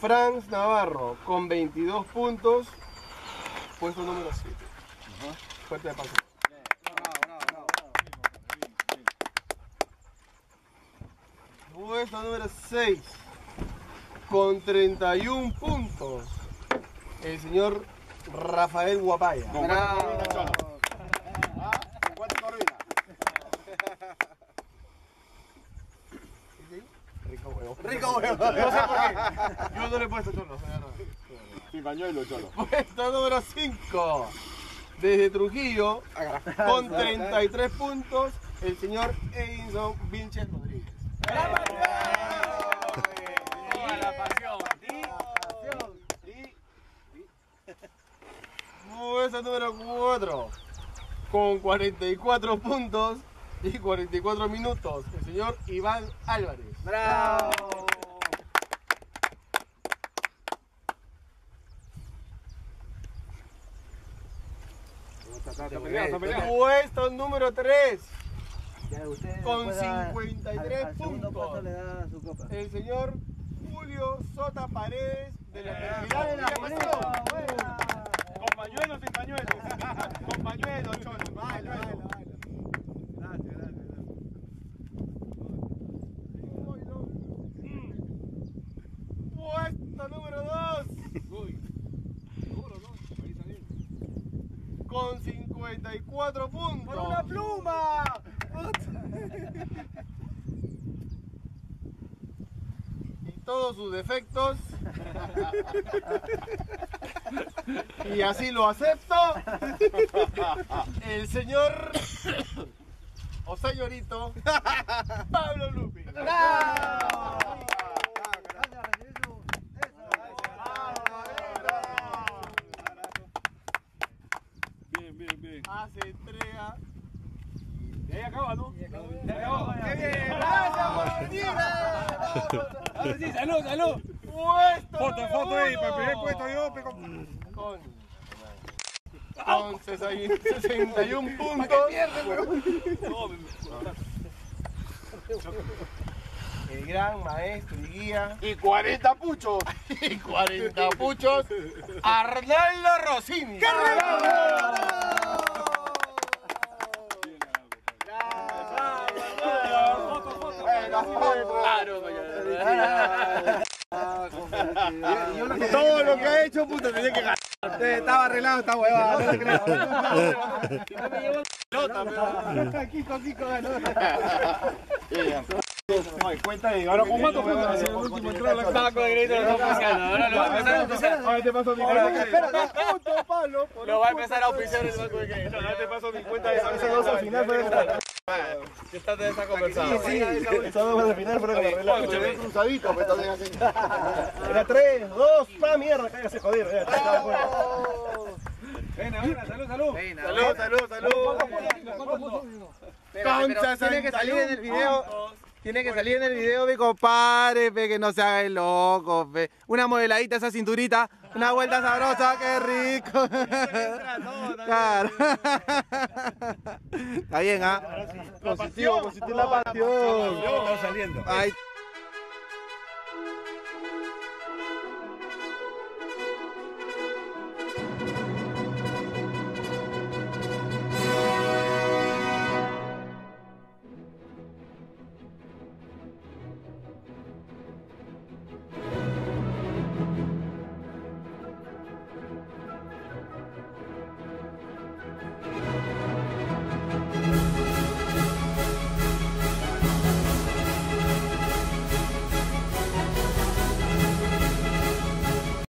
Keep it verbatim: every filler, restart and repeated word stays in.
Franz Navarro con veintidós puntos, puesto número siete. Uh-huh. Fuerte de paso. Puesto número seis, con treinta y un puntos, el señor Rafael Guapaya. Con cuatro corvinas. Rico huevo. Rico huevo. No sé por qué. Yo no le he puesto cholo. Sin pañuelo, cholo. Puesto número cinco, desde Trujillo, con treinta y tres puntos, el señor Edinson Vinches Rodríguez. ¡Bravo! La pasión. Puesto número cuatro, con cuarenta y cuatro puntos y cuarenta y cuatro minutos, el señor Iván Álvarez. ¡Bravo! Puesto número tres, Ya, usted con puede dar cincuenta y al- tres al segundo puesto puntos, le da su copa. el señor Julio Sota Paredes de la Buena, Federal buena, de buena. Con pañuelo, sin pañuelo. Con pañuelo, cholo. Baila, baila, baila. Gracias, gracias. Puesto número dos, con cincuenta y cuatro puntos. ¡Por una pluma! Y todos sus defectos. Y así lo acepto. El señor o señorito Pablo Lupi. ¡Bravo! Bien, bien, bien. Hace entrega. Y ahí acaba, ¿no? ¡Qué bien! ¡Gracias por venir! Ahora sí, salud, salud. Puesto Foto, número foto ahí, uno. para el primer puesto yo, pe, con... Con, con sesenta y un puntos. El gran maestro y guía. Y cuarenta puchos. Y cuarenta puchos, Arnaldo Rossini. ¡Qué Todo lo que ha hecho, puta, tenía que ganar. Estaba arreglado esta huevada, no te creas. Kiko, Kiko ganó. No hay cuenta y ahora con cuántos puntos ha sido el último entrado a la Saco de grito lo está oficiando. Ahora lo va a empezar a oficiar. Ahora te paso mi cuenta. Espera, dos puntos, Pablo. Lo va a empezar a oficiar el banco de crédito. Ahora te paso mi cuenta de esos dos al final fue de ¿Qué está de esa conversada? sí, esos dos al final fueron con arreglar. Escúchame. Cruzadito, pero entonces así. Era tres, dos, pa mierda, cállate joder. Venga, venga, salud, salud. Salud, salud, salud. Pero tiene que salir en el video. Tiene que salir en el video, mi compadre, pe, que no se haga el loco, pe. Una modeladita, esa cinturita, una vuelta sabrosa, qué rico. Claro. Está bien, ¿ah? Positivo, positivo la pasión. Estamos saliendo. Ahí.